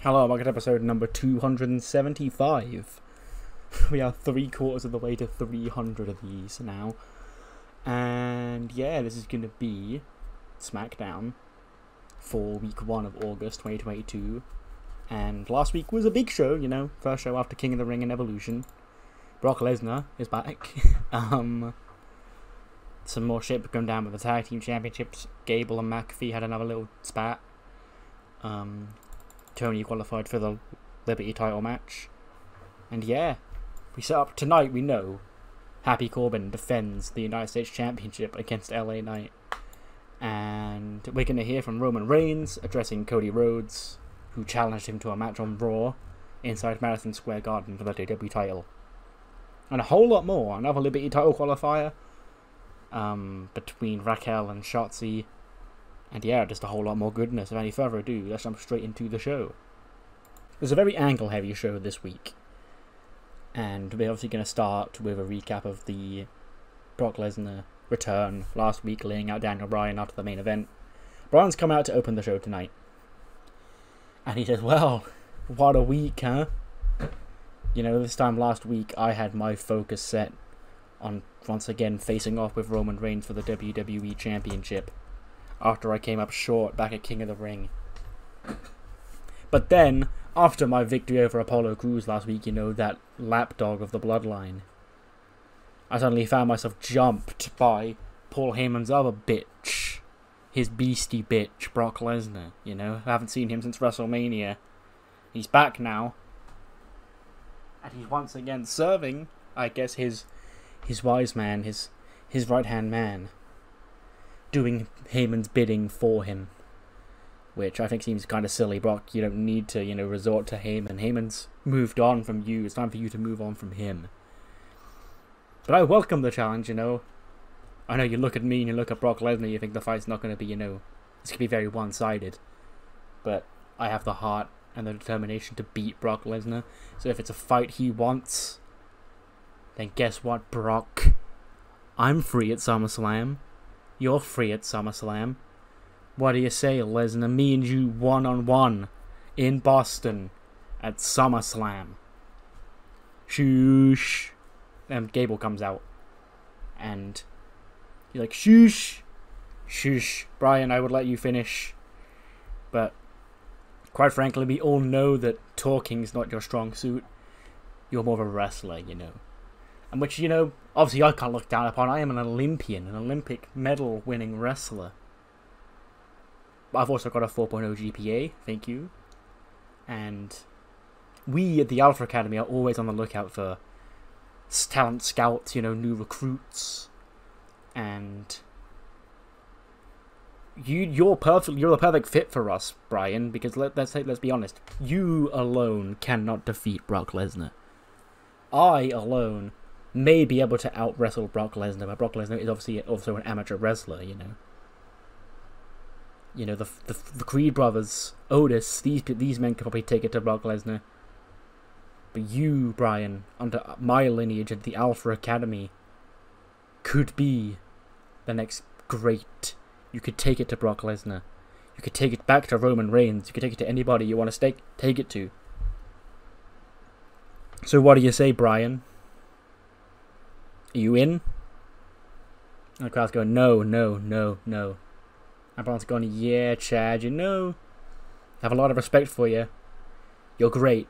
Hello, welcome to episode number 275. We are 3/4 of the way to 300 of these now. And yeah, this is going to be SmackDown for week 1 of August 2022. And last week was a big show, you know, first show after King of the Ring and Evolution. Brock Lesnar is back. Some more shit going down with the tag team championships. Gable and McAfee had another little spat. Tony qualified for the Liberty title match. And yeah, we set up tonight, we know. Happy Corbin defends the United States Championship against LA Knight. And we're going to hear from Roman Reigns addressing Cody Rhodes, who challenged him to a match on Raw inside Madison Square Garden for the TEW title. And a whole lot more. Another Liberty title qualifier between Raquel and Shotzi. And yeah, just a whole lot more goodness. Without any further ado, let's jump straight into the show. There's a very angle-heavy show this week. And we're obviously going to start with a recap of the Brock Lesnar return last week, laying out Daniel Bryan after the main event. Bryan's come out to open the show tonight. And he says, well, what a week, huh? You know, this time last week, I had my focus set on, once again, facing off with Roman Reigns for the WWE Championship. After I came up short back at King of the Ring. But then, after my victory over Apollo Crews last week, you know, that lapdog of the bloodline, I suddenly found myself jumped by Paul Heyman's other bitch. His beastie bitch, Brock Lesnar, you know. I haven't seen him since WrestleMania. He's back now. And he's once again serving, I guess, his wise man, his right-hand man. Doing Heyman's bidding for him, which I think seems kind of silly. Brock, you don't need to, you know, resort to Heyman. Heyman's moved on from you. It's time for you to move on from him. But I welcome the challenge, you know. I know you look at me and you look at Brock Lesnar, you think the fight's not going to be, you know, it's going to be very one-sided. But I have the heart and the determination to beat Brock Lesnar. So if it's a fight he wants, then guess what, Brock? I'm free at SummerSlam. You're free at SummerSlam. What do you say, Lesnar? Me and you one-on-one in Boston at SummerSlam. Shoosh. And Gable comes out. And you're like, shoosh. Shoosh. Bryan, I would let you finish. But quite frankly, we all know that talking's not your strong suit. You're more of a wrestler, you know. And which, you know, obviously I can't look down upon. I am an Olympian, an Olympic medal winning wrestler. But I've also got a 4.0 GPA, thank you. And we at the Alpha Academy are always on the lookout for talent scouts, you know, new recruits. And you're the perfect fit for us, Bryan, because let's be honest. You alone cannot defeat Brock Lesnar. I alone may be able to out-wrestle Brock Lesnar, but Brock Lesnar is obviously also an amateur wrestler, you know. You know, the Creed brothers, Otis, these men could probably take it to Brock Lesnar. But you, Bryan, under my lineage at the Alpha Academy, could be the next great. You could take it to Brock Lesnar. You could take it back to Roman Reigns. You could take it to anybody you want to take it to. So what do you say, Bryan? Are you in? And the crowd's going, no, no, no, no. And Bryan's going, yeah, Chad, you know, I have a lot of respect for you. You're great.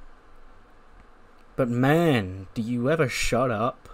But man, do you ever shut up?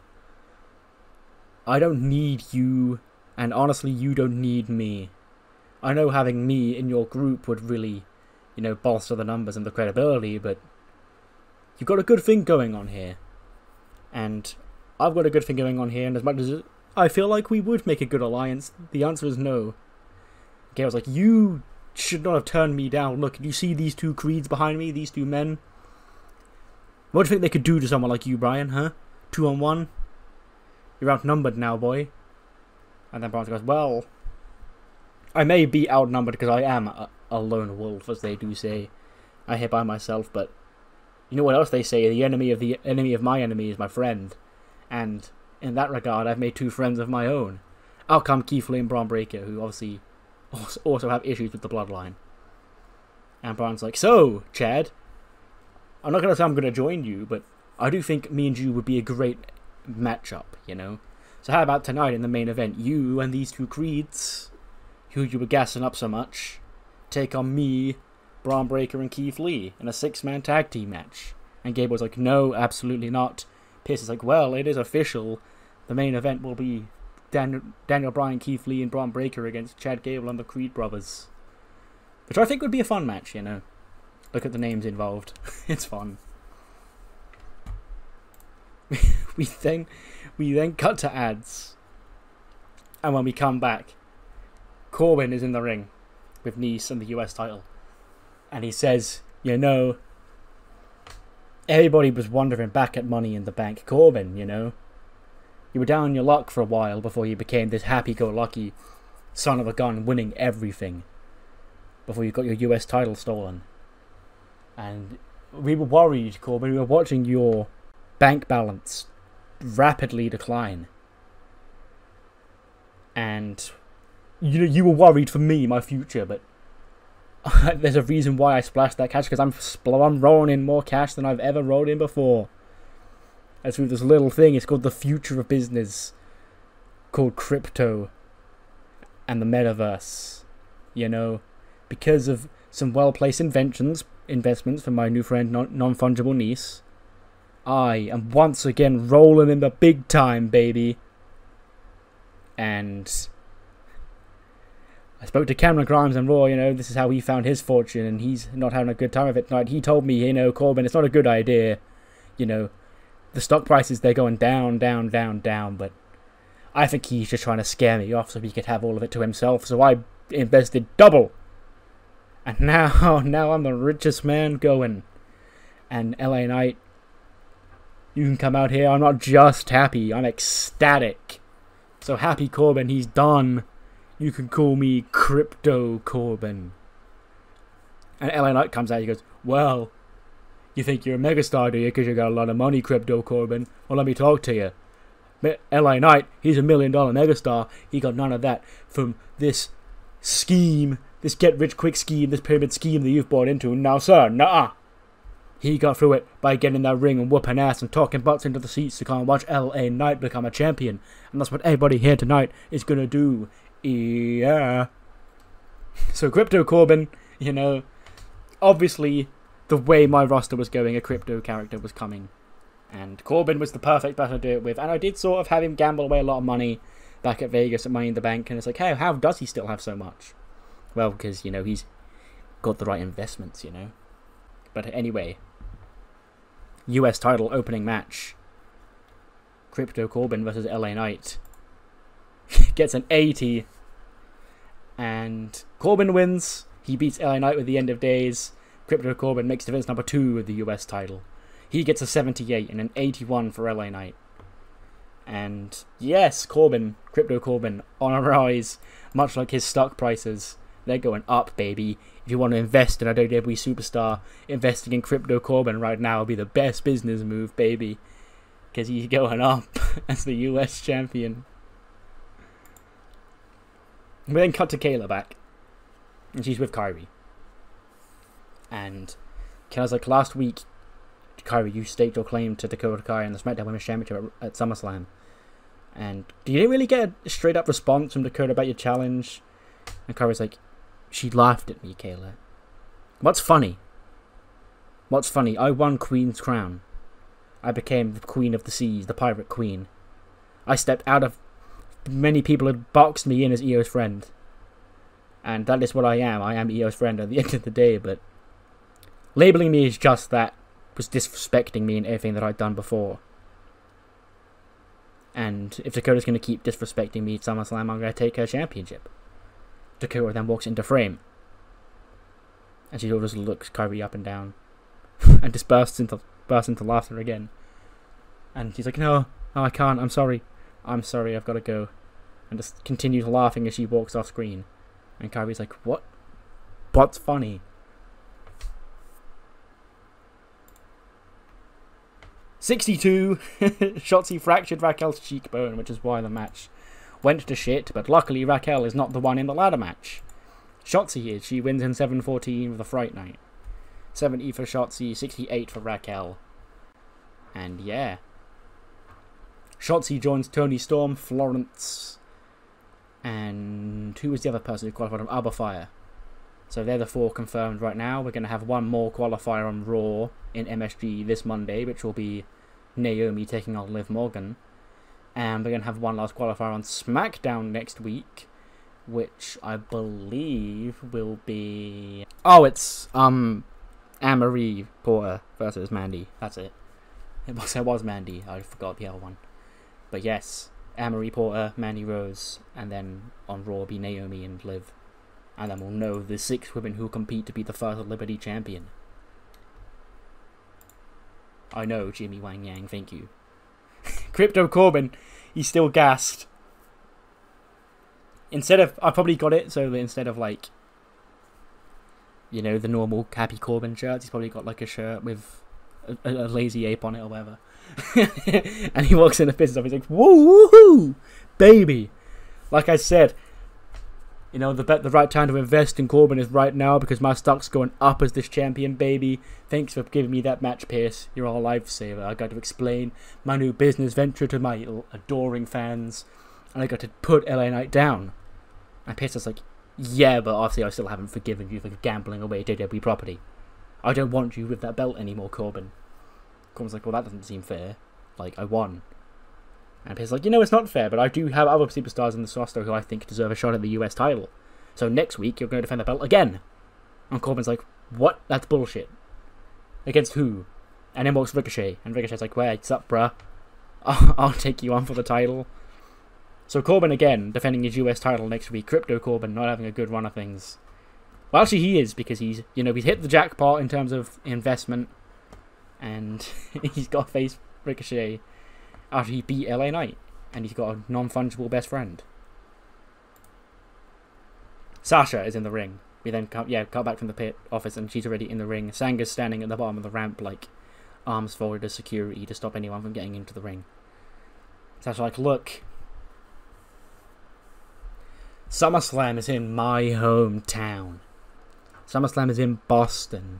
I don't need you, and honestly, you don't need me. I know having me in your group would really, you know, bolster the numbers and the credibility, but you've got a good thing going on here. And I've got a good thing going on here, and as much as I feel like we would make a good alliance, the answer is no. Okay, I was like, you should not have turned me down. Look, do you see these two Creeds behind me? These two men? What do you think they could do to someone like you, Bryan, huh? 2-on-1? You're outnumbered now, boy. And then Bryan goes, well, I may be outnumbered because I am a lone wolf, as they do say. I hit by myself, but you know what else they say? The enemy of my enemy is my friend. And in that regard, I've made two friends of my own. Out come Keith Lee and Braun Breaker, who obviously also have issues with the bloodline. And Brian's like, so, Chad, I'm not going to say I'm going to join you, but I do think me and you would be a great matchup, you know? So how about tonight in the main event, you and these two creeds, who you were gassing up so much, take on me, Braun Breaker, and Keith Lee in a 6-man tag team match? And Gable was like, no, absolutely not. Pierce is like, well, it is official. The main event will be Daniel Bryan, Keith Lee, and Braun Breaker against Chad Gable and the Creed brothers. Which I think would be a fun match, you know. Look at the names involved. It's fun. we then cut to ads. And when we come back, Corbin is in the ring with Nice and the US title. And he says, you know, everybody was wondering back at Money in the Bank, Corbin, you know. You were down on your luck for a while before you became this happy-go-lucky son of a gun winning everything. Before you got your US title stolen. And we were worried, Corbin. We were watching your bank balance rapidly decline. And you were worried for me, my future, but there's a reason why I splashed that cash, because I'm rolling in more cash than I've ever rolled in before. And through this little thing, it's called the future of business, called crypto and the metaverse, you know, because of some well-placed investments from my new friend, non-fungible niece. I am once again rolling in the big time, baby. And I spoke to Cameron Grimes and Raw, you know, this is how he found his fortune, and he's not having a good time of it tonight. He told me, you know, Corbin, it's not a good idea, you know, the stock prices, they're going down, down, down, down, but I think he's just trying to scare me off so he could have all of it to himself, so I invested double. And now I'm the richest man going. And LA Knight, you can come out here. I'm not just happy, I'm ecstatic. So happy Corbin, he's done. You can call me Crypto Corbin. And LA Knight comes out, he goes, well, you think you're a megastar, do you? Because you got a lot of money, Crypto Corbin. Well, let me talk to you. LA Knight, he's $1 million megastar. He got none of that from this scheme, this get-rich-quick scheme, this pyramid scheme that you've bought into. Now, sir, nuh-uh. He got through it by getting in that ring and whooping ass and talking butts into the seats to come and watch LA Knight become a champion. And that's what everybody here tonight is going to do. Yeah. So, Crypto Corbin, you know, obviously, the way my roster was going, a crypto character was coming. And Corbin was the perfect person to do it with. And I did sort of have him gamble away a lot of money back at Vegas at Money in the Bank. And it's like, hey, how does he still have so much? Well, because, you know, he's got the right investments, you know. But anyway, US title opening match. Crypto Corbin versus LA Knight. Gets an 80. And Corbin wins. He beats LA Knight with the End of Days. Crypto Corbin makes defense number 2 of the US title. He gets a 78 and an 81 for LA Knight. And yes, Corbin, Crypto Corbin, on a rise, much like his stock prices. They're going up, baby. If you want to invest in a WWE superstar, investing in Crypto Corbin right now will be the best business move, baby. Because he's going up as the US champion. We then cut to Kayla back. And she's with Kyrie. And Kayla's like, last week, Kyrie, you staked your claim to Dakota Kai and the SmackDown Women's Championship at SummerSlam. And you didn't really get a straight up response from Dakota about your challenge. And Kyrie's like, she laughed at me, Kayla. What's funny? What's funny? I won Queen's Crown. I became the Queen of the Seas, the Pirate Queen. I stepped out of... Many people had boxed me in as Io's friend. And that is what I am. I am Io's friend at the end of the day, but... Labeling me as just that was disrespecting me and everything that I'd done before. And if Dakota's going to keep disrespecting me at SummerSlam, I'm going to take her championship. Dakota then walks into frame. And she just looks Kyrie up and down. And just bursts into laughter again. And she's like, no, I can't, I'm sorry. I'm sorry, I've got to go. And just continues laughing as she walks off screen. And Kyrie's like, what? What's funny? .62, Shotzi fractured Raquel's cheekbone, which is why the match went to shit, but luckily Raquel is not the one in the ladder match. Shotzi is. She wins in 7:14 with a Fright Night. 70 for Shotzi, 68 for Raquel. And yeah. Shotzi joins Toni Storm, Florence, and who was the other person who qualified on Alba Fire? So they're the 4 confirmed right now. We're going to have one more qualifier on Raw in MSG this Monday, which will be Naomi taking on Liv Morgan. And we're going to have one last qualifier on SmackDown next week, which I believe will be... Oh, it's Anne-Marie Porter versus Mandy. That's it. It was Mandy. I forgot the other one. But yes, Anne-Marie Porter, Mandy Rose, and then on Raw will be Naomi and Liv. And then we'll know the 6 women who compete to be the first Liberty champion. I know, Jimmy Wang Yang, thank you. Crypto Corbin, he's still gassed. Instead of, I probably got it, so that instead of like, you know, the normal Happy Corbin shirts, he's probably got like a shirt with a lazy ape on it or whatever. And he walks in the business office, he's like, woo, woohoo, baby. Like I said, you know, the right time to invest in Corbin is right now because my stock's going up as this champion, baby. Thanks for giving me that match, Pierce. You're our lifesaver. I got to explain my new business venture to my adoring fans, and I got to put LA Knight down. And Pierce was like, yeah, but obviously I still haven't forgiven you for gambling away WWE property. I don't want you with that belt anymore, Corbin. Corbin's like, well, that doesn't seem fair. Like, I won. And Pierce's like, you know, it's not fair, but I do have other superstars in the roster who I think deserve a shot at the US title. So next week, you're going to defend the belt again. And Corbin's like, what? That's bullshit. Against who? And then walks Ricochet. And Ricochet's like, what's up, bruh? I'll take you on for the title. So Corbin again, defending his US title next week. Crypto Corbin not having a good run of things. Well, actually he is, because he's, you know, he's hit the jackpot in terms of investment. And he's got to face Ricochet after he beat LA Knight, and he's got a non-fungible best friend. Sasha is in the ring. We then cut back from the pit office, and she's already in the ring. Sanga's standing at the bottom of the ramp, like arms folded as security to stop anyone from getting into the ring. Sasha's like, look, SummerSlam is in my hometown. SummerSlam is in Boston.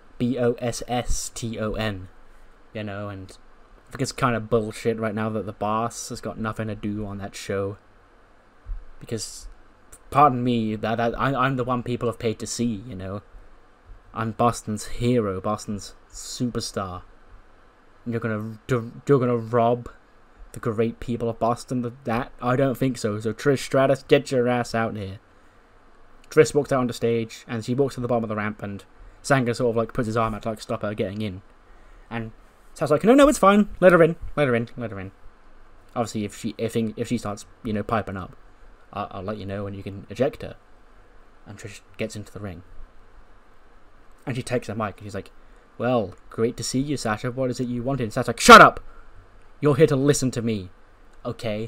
Boston. You know, and I think it's kind of bullshit right now that the boss has got nothing to do on that show. Because, pardon me, I'm the one people have paid to see, you know. I'm Boston's hero, Boston's superstar. And you're gonna rob the great people of Boston of that? I don't think so. So Trish Stratus, get your ass out here. Trish walks out on the stage, and she walks to the bottom of the ramp, and Sanga sort of like puts his arm out to like stop her getting in. And Sasha's like, no, it's fine. Let her in. Obviously, if she starts, you know, piping up, I'll let you know and you can eject her. And Trish gets into the ring. And she takes the mic and she's like, well, great to see you, Sasha. What is it you wanted? And Sasha's like, shut up! You're here to listen to me. Okay.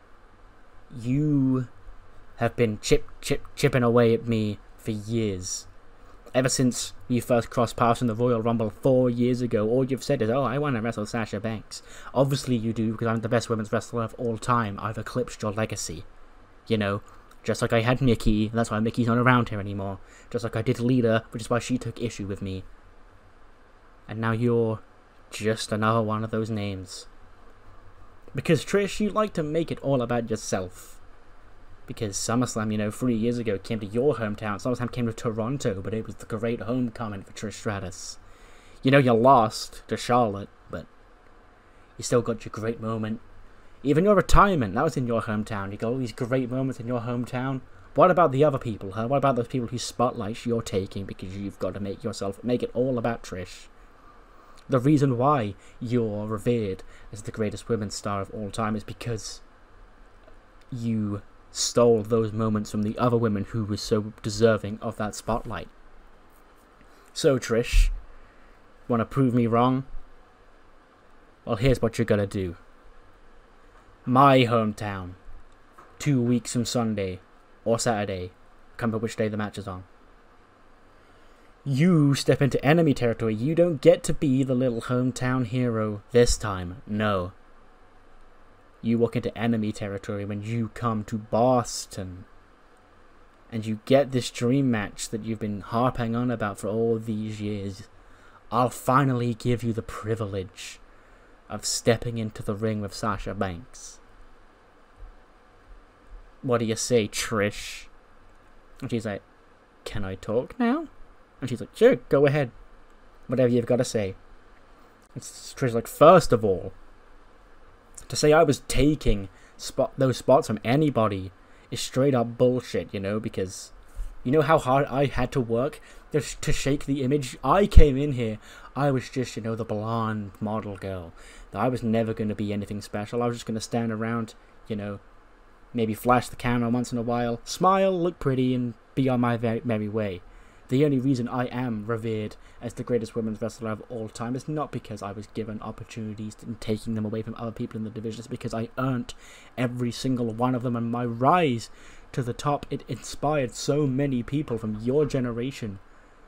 You have been chipping away at me for years. Ever since we first crossed paths in the Royal Rumble 4 years ago, all you've said is, oh, I want to wrestle Sasha Banks. Obviously you do, because I'm the best women's wrestler of all time. I've eclipsed your legacy. You know, just like I had Nikki, and that's why Mickey's not around here anymore. Just like I did Lita, which is why she took issue with me. And now you're just another one of those names. Because Trish, you like to make it all about yourself. Because SummerSlam, you know, 3 years ago came to your hometown. SummerSlam came to Toronto, but it was the great homecoming for Trish Stratus. You know, you lost to Charlotte, but you still got your great moment. Even your retirement, that was in your hometown. You got all these great moments in your hometown. What about the other people, huh? What about those people whose spotlights you're taking because you've got to make it all about Trish? The reason why you're revered as the greatest women's star of all time is because you stole those moments from the other women who were so deserving of that spotlight. So, Trish, want to prove me wrong? Well, here's what you're gonna do. My hometown, 2 weeks from Sunday, or Saturday, come to which day the match is on. You step into enemy territory. You don't get to be the little hometown hero this time. No. You walk into enemy territory when you come to Boston. and you get this dream match that you've been harping on about for all these years, I'll finally give you the privilege of stepping into the ring with Sasha Banks. What do you say, Trish? And she's like, can I talk now? And she's like, sure, go ahead. Whatever you've got to say. And Trish's like, first of all, to say I was taking those spots from anybody is straight up bullshit, you know, because you know how hard I had to work to shake the image? I came in here, I was just, you know, the blonde model girl. I was never going to be anything special. I was just going to stand around, you know, maybe flash the camera once in a while, smile, look pretty, and be on my merry way. The only reason I am revered as the greatest women's wrestler of all time is not because I was given opportunities and taking them away from other people in the division. It's because I earned every single one of them, and my rise to the top, it inspired so many people from your generation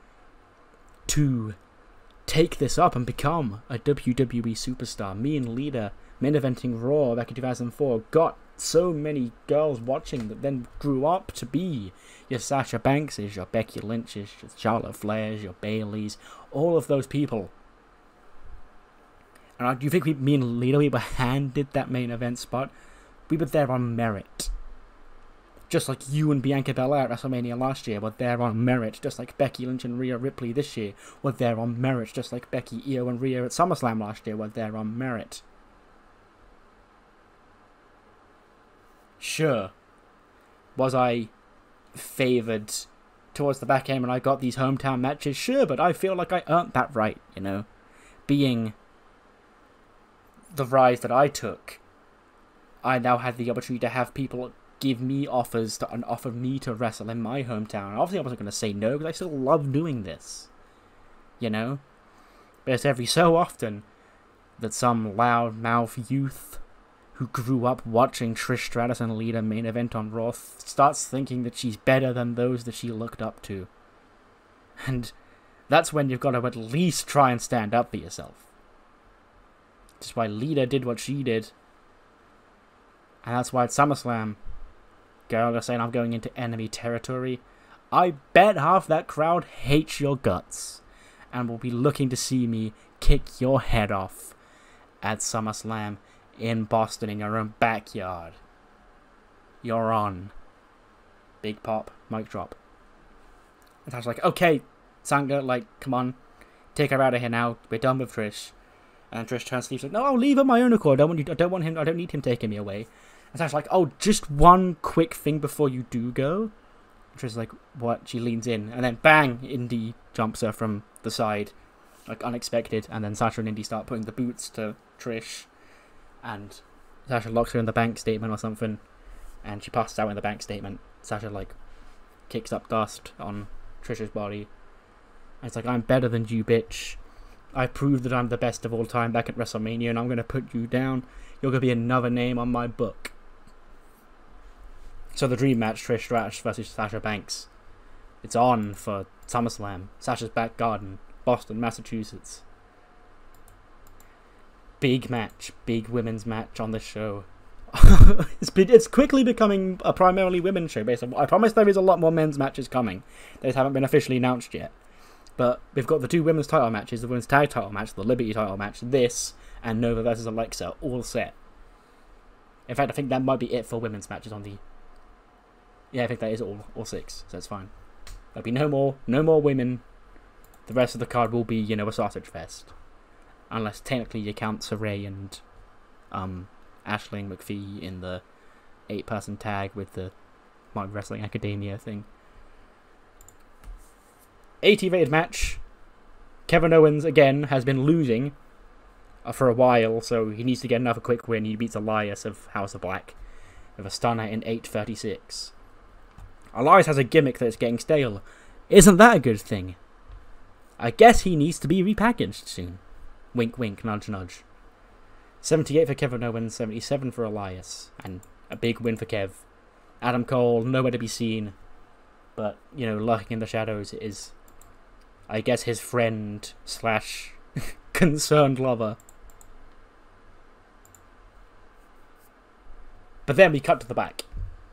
to take this up and become a WWE superstar. Me and Lita, main eventing Raw back in 2004, got so many girls watching that then grew up to be your Sasha Bankses, your Becky Lynch's, your Charlotte Flair's, your Bayley's, all of those people. And do you think me and Lita, we were handed that main event spot? We were there on merit. Just like you and Bianca Belair at WrestleMania last year were there on merit, just like Becky Lynch and Rhea Ripley this year were there on merit, just like Becky, Io, and Rhea at SummerSlam last year were there on merit. Sure, was I favoured towards the back end when I got these hometown matches? Sure, but I feel like I earned that right, you know? Being the rise that I took, I now had the opportunity to have people give me offers and offer me to wrestle in my hometown. Obviously, I wasn't going to say no, because I still love doing this, you know? But it's every so often that some loudmouth youth who grew up watching Trish Stratus and Lita main event on Raw starts thinking that she's better than those that she looked up to. And that's when you've got to at least try and stand up for yourself. That's why Lita did what she did. And that's why at SummerSlam, girl are saying I'm going into enemy territory. I bet half that crowd hates your guts and will be looking to see me kick your head off at SummerSlam in Boston in your own backyard. You're on. Big pop, mic drop. And I was like, okay, Sanga, like, come on, take her out of here now. We're done with Trish. And Trish turns to leave. Like, no, I'll leave on my own accord. I don't need him taking me away. And Sasha's like, oh, just one quick thing before you do go. And Trish's like, what? She leans in, and then bang, Indy jumps her from the side, like unexpected. And then Sasha and Indy start putting the boots to Trish. And Sasha locks her in the bank statement or something, and she passes out in the bank statement. Sasha, like, kicks up dust on Trish's body. And it's like, I'm better than you, bitch. I proved that I'm the best of all time back at WrestleMania, and I'm going to put you down. You're going to be another name on my book. So the dream match, Trish Stratus versus Sasha Banks. It's on for SummerSlam. Sasha's back garden, Boston, Massachusetts. Big match, big women's match on this show. It's quickly becoming a primarily women's show. Based on, I promise there is a lot more men's matches coming. Those haven't been officially announced yet. But we've got the two women's title matches, the women's tag title match, the Liberty title match, this, and Nova versus Alexa, all set. In fact, I think that might be it for women's matches on the... Yeah, I think that is all 6, so it's fine. There'll be no more women. The rest of the card will be, you know, a sausage fest. Unless technically you count Saray and Aisling McPhee in the 8-person tag with the Mark Wrestling Academia thing. 80 rated match. Kevin Owens again has been losing for a while, so he needs to get another quick win. He beats Elias of House of Black with a stunner in 8:36. Elias has a gimmick that's getting stale. Isn't that a good thing? I guess he needs to be repackaged soon. Wink, wink, nudge, nudge. 78 for Kevin Owens, 77 for Elias. And a big win for Kev. Adam Cole, nowhere to be seen. But, you know, lurking in the shadows is, I guess, his friend / concerned lover. But then we cut to the back.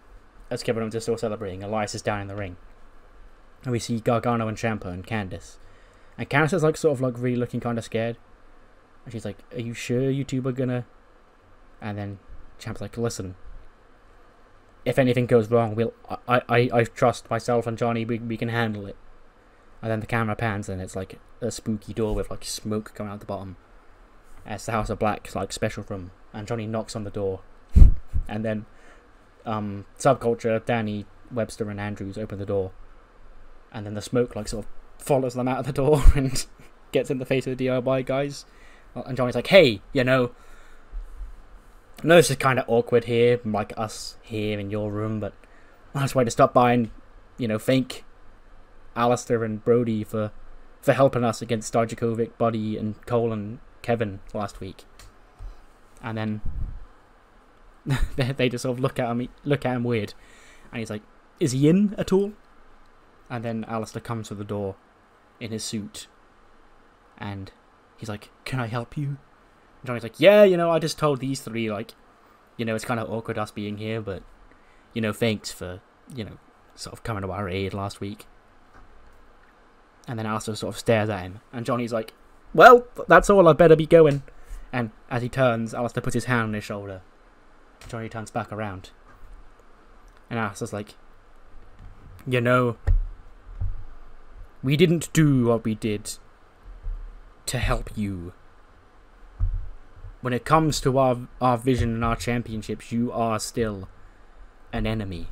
as Kevin Owens is still celebrating, Elias is down in the ring. And we see Gargano and Ciampa and Candice. And Candice is like sort of like really looking kind of scared. And she's like, "Are you sure you two are gonna?" And then Ciampa's like, "Listen, if anything goes wrong, I trust myself and Johnny, we can handle it." And then the camera pans and it's like a spooky door with like smoke coming out the bottom. It's the House of Black like special room, and Johnny knocks on the door. And then Subculture, Danny, Webster and Andrews open the door. And then the smoke like sort of follows them out of the door and gets in the face of the DIY guys. And Johnny's like, "Hey, you know, I know this is kind of awkward here, like us here in your room, but I just wanted to stop by and, you know, thank Alistair and Brody for helping us against Dijakovic, Buddy, and Cole and Kevin last week." And then they just sort of look at him weird, and he's like, "Is he in at all?" And then Alistair comes to the door in his suit, and he's like, "Can I help you?" And Johnny's like, "Yeah, you know, I just told these three, like, you know, it's kind of awkward us being here, but, you know, thanks for, you know, sort of coming to our aid last week." And then Alistair sort of stares at him, and Johnny's like, "Well, that's all, I better be going." And as he turns, Alistair puts his hand on his shoulder. Johnny turns back around, and Alistair's like, "You know, we didn't do what we did to help you. When it comes to our vision and our championships, you are still an enemy.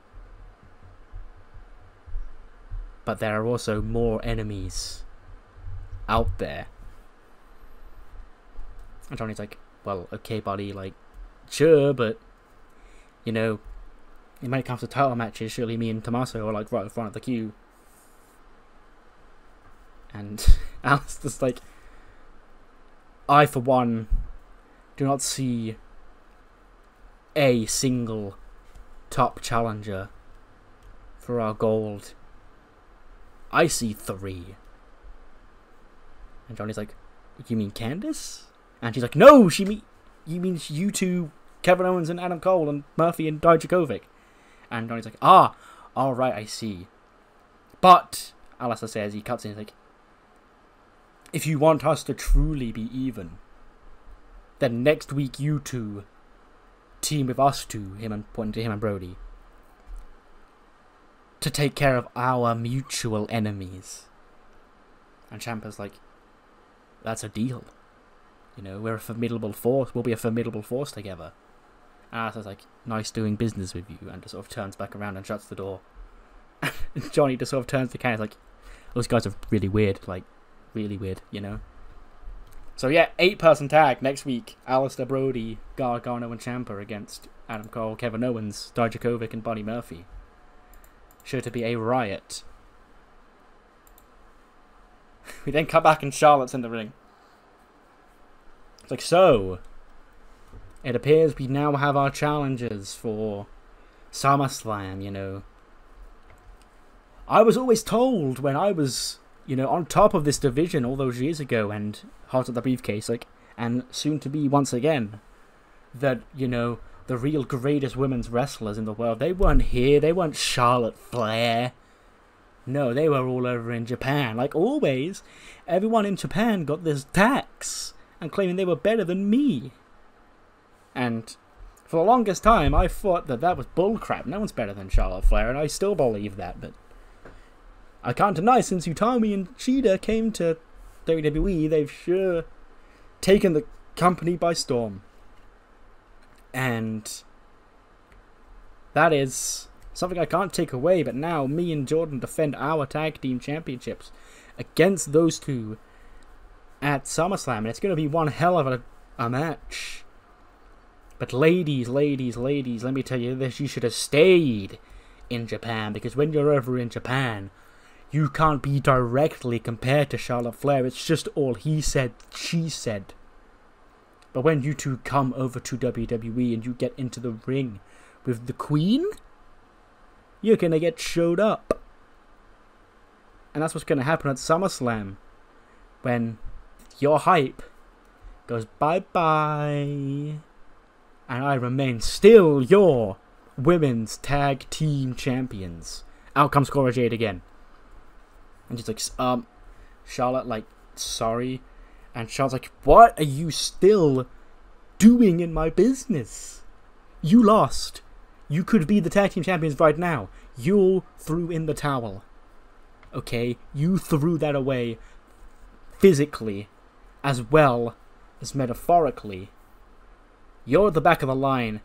But there are also more enemies out there." And Johnny's like, "Well, okay, buddy, like, sure, but, you know, when it comes to title matches, surely me and Tommaso are, like, right in front of the queue." And Alistair's like, "I, for one, do not see a single top challenger for our gold. I see 3. And Johnny's like, "You mean Candice?" And she's like, "No, you mean you two, Kevin Owens and Adam Cole and Murphy and Dijakovic." And Johnny's like, "Ah, alright, I see. But," Alistair says, he cuts in, he's like, "if you want us to truly be even, then next week you two team with us two," pointing to him and Brody, "to take care of our mutual enemies." And Ciampa's like, "That's a deal. You know, we're a formidable force. We'll be a formidable force together." And Alistair's like, "Nice doing business with you," and just sort of turns back around and shuts the door. And Johnny just sort of turns to Candice like, "Those guys are really weird, like, really weird, you know?" So yeah, 8-person tag next week. Alistair, Brody, Gargano and Ciampa against Adam Cole, Kevin Owens, Dijakovic and Buddy Murphy. Sure to be a riot. We then come back and Charlotte's in the ring. It's like, "So, it appears we now have our challengers for SummerSlam, you know. I was always told when I was, you know, on top of this division all those years ago and hot at the briefcase, like, and soon to be once again, that, you know, the real greatest women's wrestlers in the world, they weren't here, they weren't Charlotte Flair. No, they were all over in Japan. Like always, everyone in Japan got this tax and claiming they were better than me. And for the longest time, I thought that was bullcrap. No one's better than Charlotte Flair, and I still believe that, but I can't deny, since Utami and Shida came to WWE, they've sure taken the company by storm. And that is something I can't take away, but now me and Jordan defend our tag team championships against those two at SummerSlam, and it's going to be one hell of a match. But ladies, let me tell you this, you should have stayed in Japan, because when you're over in Japan, you can't be directly compared to Charlotte Flair. It's just all he said, she said. But when you two come over to WWE and you get into the ring with the Queen, you're going to get showed up. And that's what's going to happen at SummerSlam, when your hype goes bye-bye, and I remain still your Women's Tag Team Champions. Out comes Cora Jade again. And she's like, Charlotte, like, sorry. And Charlotte's like, what are you still doing in my business? You lost. You could be the Tag Team Champions right now. You threw in the towel. Okay? You threw that away physically as well as metaphorically. You're at the back of the line.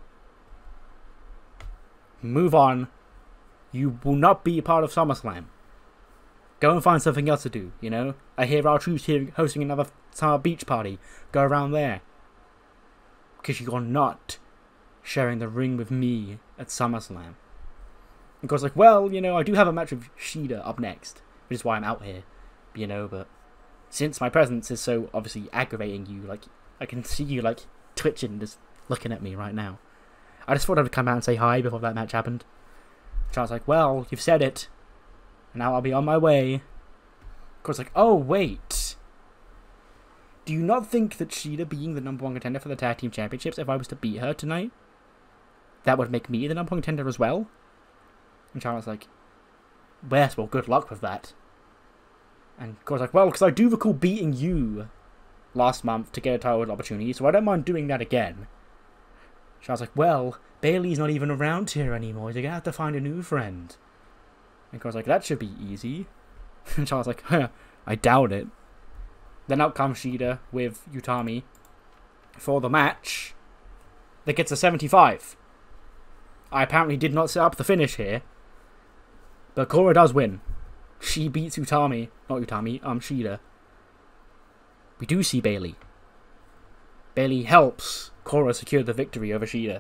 Move on. You will not be a part of SummerSlam. Go and find something else to do, you know? I hear our troops here hosting another summer beach party. Go around there. Because you're not sharing the ring with me at SummerSlam. And Cora's like, well, you know, I do have a match with Kushida up next, which is why I'm out here, you know, but since my presence is so obviously aggravating you, like, I can see you, like, twitching, just looking at me right now. I just thought I'd come out and say hi before that match happened. Charles like, well, you've said it. And now I'll be on my way. Of course, like, oh, wait. Do you not think that Kushida being the #1 contender for the Tag Team Championships, if I was to beat her tonight, that would make me the #1 contender as well? And Charlotte's like, yes, well, good luck with that. And of course, like, well, because I do recall beating you last month to get a title opportunity, so I don't mind doing that again. Charlotte's like, well, Bayley's not even around here anymore. You're going to have to find a new friend. And Cora's like, that should be easy. And Charlotte's like, huh, I doubt it. Then out comes Kushida with Utami for the match that gets a 75. I apparently did not set up the finish here, but Cora does win. She beats Kushida. We do see Bayley. Bayley helps Cora secure the victory over Kushida.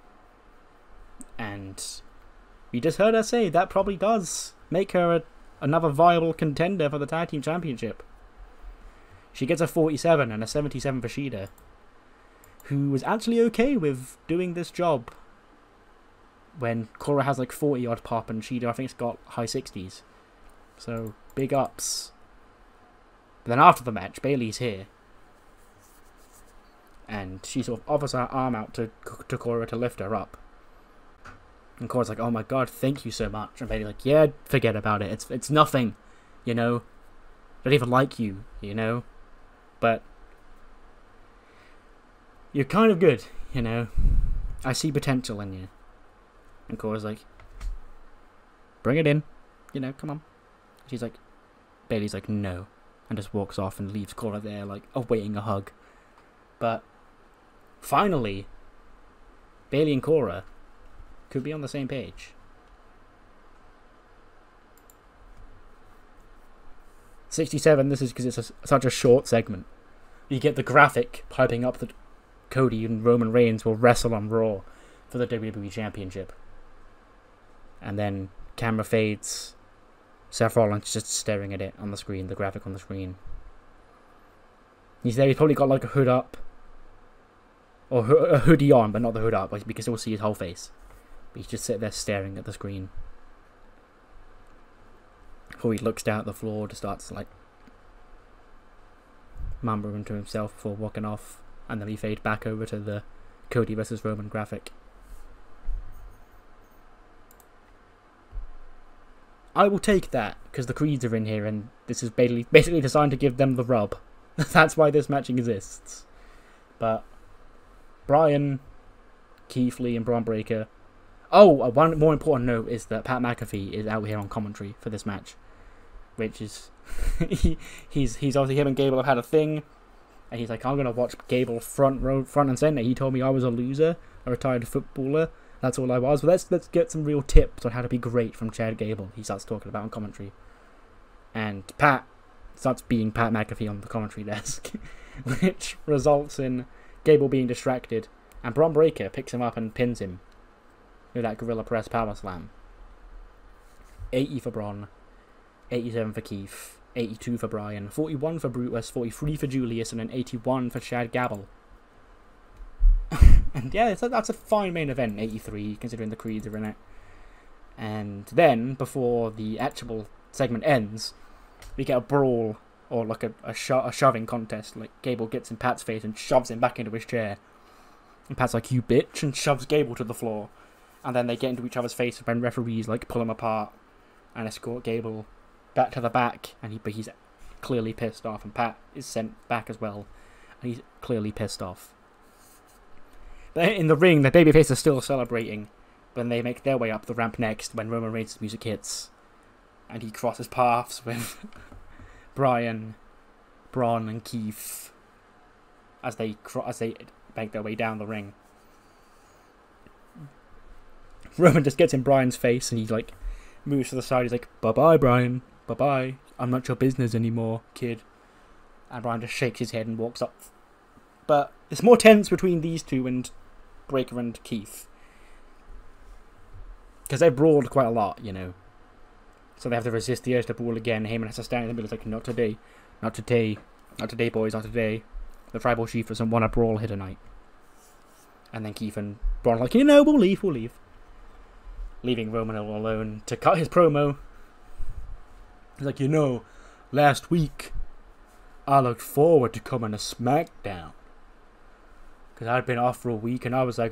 And we just heard her say that probably does make her another viable contender for the Tag Team Championship. She gets a 47 and a 77 for Kushida, who was actually okay with doing this job when Cora has like 40 odd pop and Kushida I think it's got high 60s. So big ups. But then after the match, Bayley's here. And she sort of offers her arm out to Cora to lift her up. And Cora's like, oh my god, thank you so much. And Bayley's like, yeah, forget about it. It's nothing, you know. I don't even like you, you know. But you're kind of good, you know. I see potential in you. And Cora's like, bring it in. You know, come on. She's like, Bayley's like, no. And just walks off and leaves Cora there, like, awaiting a hug. But finally, Bayley and Cora could be on the same page. 67, this is because it's such a short segment. You get the graphic piping up that Cody and Roman Reigns will wrestle on Raw for the WWE Championship. And then camera fades. Seth Rollins just staring at it on the screen, the graphic on the screen. He's there, he's probably got like a hood up. Or a hoodie on, but not the hood up, like, because you'll see his whole face. But he's just sitting there staring at the screen. Before he looks down at the floor, just starts like mumbling to himself before walking off. And then we fade back over to the Cody versus Roman graphic. I will take that, because the Creeds are in here, and this is basically designed to give them the rub. That's why this match exists. But Bryan, Keith Lee, and Braun Breaker. Oh, one more important note is that Pat McAfee is out here on commentary for this match, which is he's obviously, him and Gable have had a thing, and he's like, I'm gonna watch Gable front and center. He told me I was a loser, a retired footballer. That's all I was. But let's get some real tips on how to be great from Chad Gable. He starts talking about on commentary, and Pat starts being Pat McAfee on the commentary desk, which results in Gable being distracted, and Braun Breaker picks him up and pins him with that Gorilla Press Power Slam. 80 for Braun, 87 for Keith, 82 for Bryan, 41 for Brutus, 43 for Julius, and then 81 for Chad Gable. And yeah, that's a fine main event, 83, considering the Creeds are in it. And then, before the actual segment ends, we get a brawl, or like a shoving contest. Like, Gable gets in Pat's face and shoves him back into his chair. And Pat's like, you bitch, and shoves Gable to the floor. And then they get into each other's faces when referees like pull them apart and escort Gable back to the back. But he's clearly pissed off, and Pat is sent back as well, and he's clearly pissed off. But in the ring, the babyface is still celebrating when they make their way up the ramp next when Roman Reigns' music hits, and he crosses paths with Braun, and Keith as they make their way down the ring. Roman just gets in Bryan's face and he like moves to the side. He's like, "Bye-bye, Bryan. Bye-bye. I'm not your business anymore, kid." And Bryan just shakes his head and walks up. But it's more tense between these two and Breakker and Keith, because they've brawled quite a lot, you know. So they have to resist the urge to brawl again. Heyman has to stand in the middle. It's like, "Not today. Not today. Not today, boys. Not today. The tribal chief doesn't want a brawl here tonight." And then Keith and Braun are like, "We'll leave. We'll leave." Leaving Roman all alone to cut his promo. He's like, "Last week I looked forward to coming to SmackDown, because I'd been off for a week, and I was like,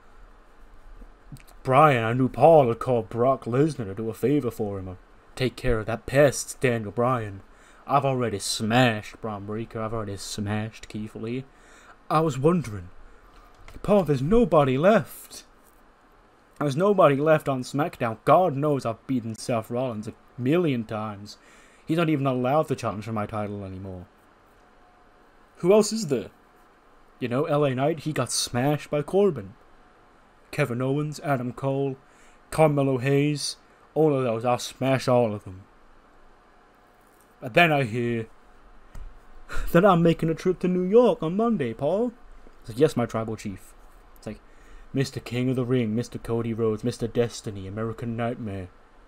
Bryan, I knew Paul had called Brock Lesnar to do a favor for him, or take care of that pest, Daniel Bryan. I've already smashed Braun Breaker. I've already smashed Keith Lee. I was wondering, Paul, there's nobody left. There's nobody left on SmackDown. God knows I've beaten Seth Rollins a million times. He's not even allowed to challenge for my title anymore. Who else is there? LA Knight, he got smashed by Corbin. Kevin Owens, Adam Cole, Carmelo Hayes, all of those, I'll smash all of them. But then I hear that I'm making a trip to New York on Monday, Paul." It's like, "Yes, my tribal chief." It's like, "Mr. King of the Ring, Mr. Cody Rhodes, Mr. Destiny, American Nightmare.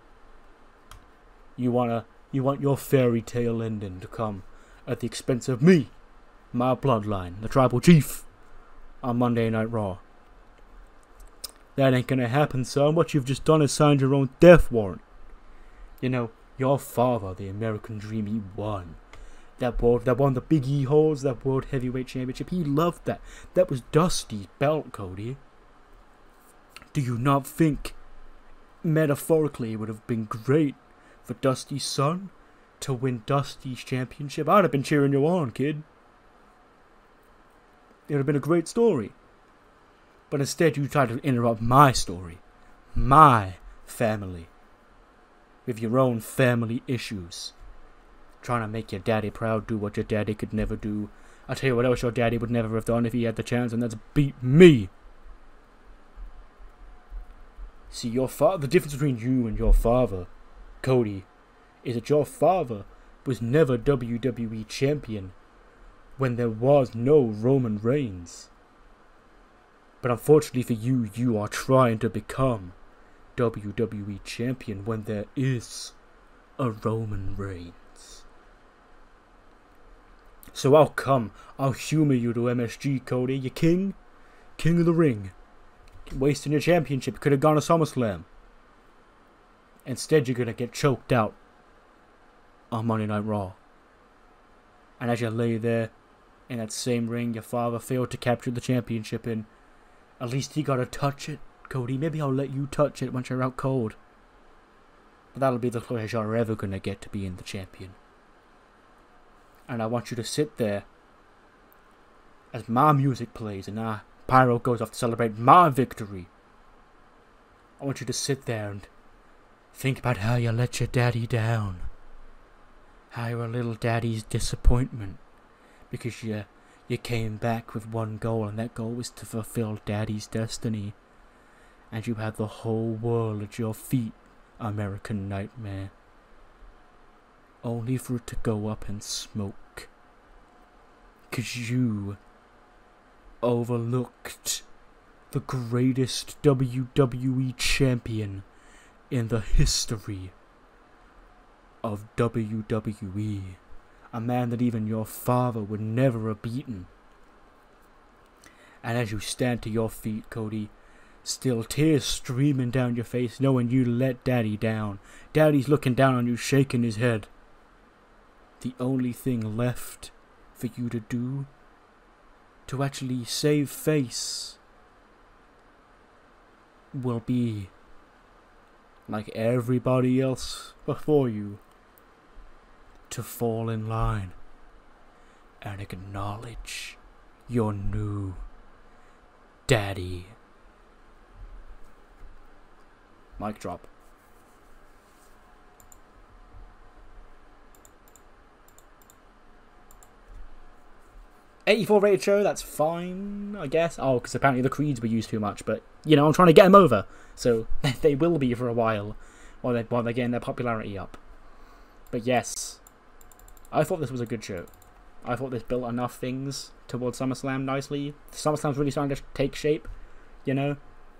You want your fairy tale ending to come at the expense of me, my bloodline, the tribal chief, on Monday Night Raw. That ain't gonna happen, son. What you've just done is signed your own death warrant. Your father, the American Dream, he won. That won the Big E holds, that World Heavyweight Championship. He loved that. That was Dusty's belt, Cody. Do you not think, metaphorically, it would have been great for Dusty's son to win Dusty's championship? I'd have been cheering you on, kid. It would have been a great story. But instead you tried to interrupt my story. My family. With your own family issues. Trying to make your daddy proud, do what your daddy could never do. I'll tell you what else your daddy would never have done if he had the chance, and that's beat me. See, the difference between you and your father, Cody, is that your father was never WWE champion when there was no Roman Reigns. But unfortunately for you, you are trying to become WWE champion when there is a Roman Reigns. So I'll humor you to MSG, Cody. You king of the ring. Wasting your championship, could have gone to SummerSlam. Instead, you're gonna get choked out on Monday Night Raw. And as you lay there in that same ring your father failed to capture the championship in, at least he got to touch it, Cody. Maybe I'll let you touch it once you're out cold. But that'll be the closest you're ever gonna get to being the champion. And I want you to sit there as my music plays and Pyro goes off to celebrate my victory. I want you to sit there and think about how you let your daddy down. How you're a little daddy's disappointment. Because you came back with one goal, and that goal was to fulfill daddy's destiny. And you had the whole world at your feet, American Nightmare. Only for it to go up in smoke. 'Cause you overlooked the greatest WWE champion in the history of WWE. A man that even your father would never have beaten. And as you stand to your feet, Cody, still tears streaming down your face, knowing you let Daddy down. Daddy's looking down on you, shaking his head. The only thing left for you to do, to actually save face, will be like everybody else before you, to fall in line and acknowledge your new daddy. Mic drop. '84 rated show, that's fine, I guess. Oh, because apparently the creeds were used too much, but, you know, I'm trying to get them over. So, they will be for a while, while they're getting their popularity up. But yes, I thought this was a good show. I thought this built enough things towards SummerSlam nicely. SummerSlam's really starting to take shape, you know?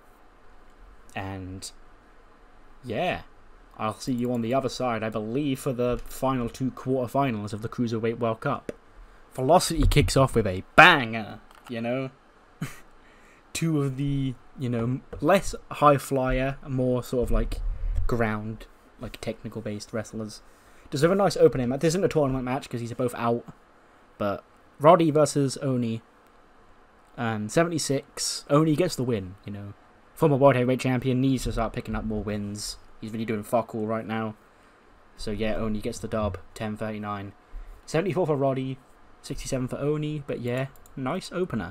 And, yeah, I'll see you on the other side, I believe, for the final 2 quarterfinals of the Cruiserweight World Cup. Velocity kicks off with a banger, you know? 2 of the, you know, less high flyer, more sort of like ground, like technical based wrestlers. Deserve a nice opening match. This isn't a tournament match because these are both out, but Roddy versus Oni, and 76, Oni gets the win, you know. Former World Heavyweight Champion needs to start picking up more wins. He's really doing fuck all right now. So yeah, Oni gets the dub, 10:39. 74 for Roddy, 67 for Oni, but yeah, nice opener.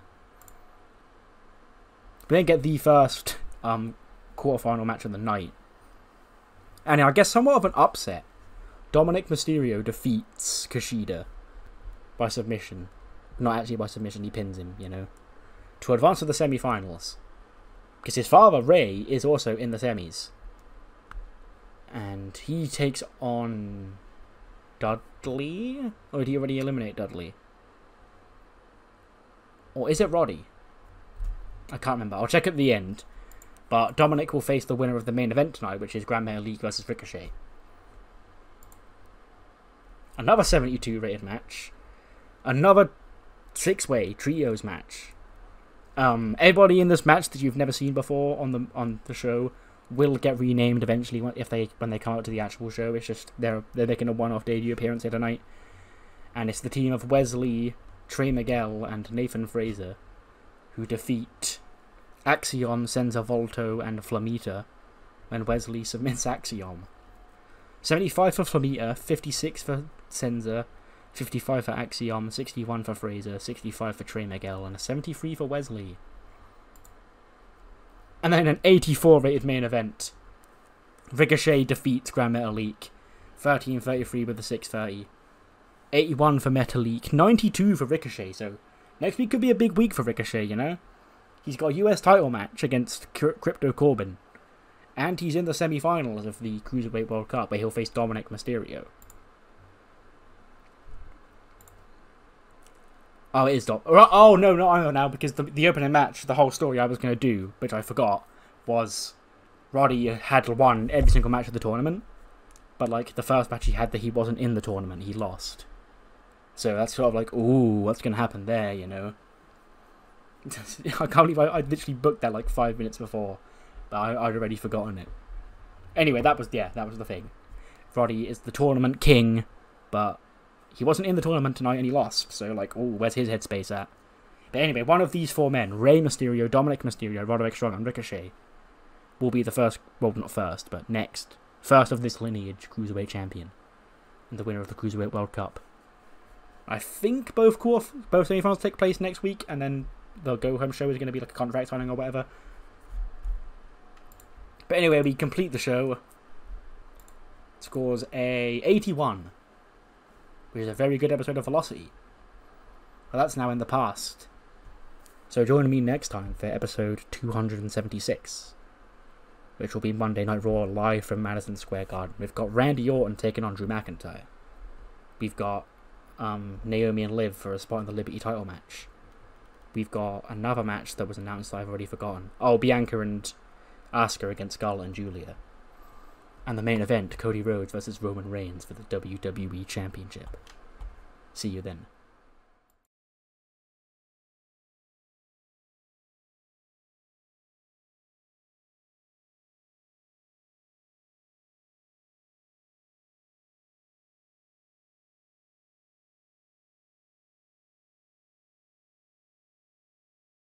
We then get the first quarterfinal match of the night. And I guess somewhat of an upset. Dominic Mysterio defeats Kushida by submission. Not actually by submission, he pins him, you know. To advance to the semi-finals. Because his father, Ray, is also in the semis. And he takes on Dudley? Or did he already eliminate Dudley? Or is it Roddy? I can't remember. I'll check at the end. But Dominic will face the winner of the main event tonight, which is Grand Metalik versus Ricochet. Another 72 rated match. Another 6-way trios match. Everybody in this match that you've never seen before on the show will get renamed eventually when they come out to the actual show. It's just they're making a one-off debut appearance here tonight. And it's the team of Wesley, Trey Miguel, and Nathan Fraser who defeat Axiom, Senza Volto, and Flamita when Wesley submits Axiom. 75 for Flamita, 56 for Senza, 55 for Axiom, 61 for Fraser, 65 for Trey Miguel, and a 73 for Wesley. And then an 84 rated main event. Ricochet defeats Grand Metalik, 13:33 with the 6:30. 81 for Metalik, 92 for Ricochet, so next week could be a big week for Ricochet, you know? He's got a US title match against Crypto Corbin. And he's in the semi-finals of the Cruiserweight World Cup, where he'll face Dominic Mysterio. Oh, it is Dom. Oh, no, not I know now, because the opening match, the whole story I was going to do, which I forgot, was Roddy had won every single match of the tournament. But, like, the first match he had that he wasn't in the tournament, he lost. So that's sort of like, ooh, what's going to happen there, you know? I can't believe I literally booked that, like, 5 minutes before. But I'd already forgotten it. Anyway, that was the thing. Roddy is the tournament king, but he wasn't in the tournament tonight and he lost. So, like, oh, where's his headspace at? But anyway, one of these 4 men, Rey Mysterio, Dominic Mysterio, Roderick Strong, and Ricochet, will be the first, well, not first, but first of this lineage Cruiserweight champion. And the winner of the Cruiserweight World Cup. I think both semi-finals take place next week, and then the go-home show is going to be like a contract signing or whatever. But anyway, we complete the show. Scores a 81, which is a very good episode of Velocity. Well, that's now in the past. So join me next time for episode 276, which will be Monday Night Raw live from Madison Square Garden. We've got Randy Orton taking on Drew McIntyre. We've got Naomi and Liv for a spot in the Liberty title match. We've got another match that was announced that I've already forgotten. Oh, Bianca and Asuka against Scarlett and Julia. And the main event, Cody Rhodes versus Roman Reigns for the WWE Championship. See you then.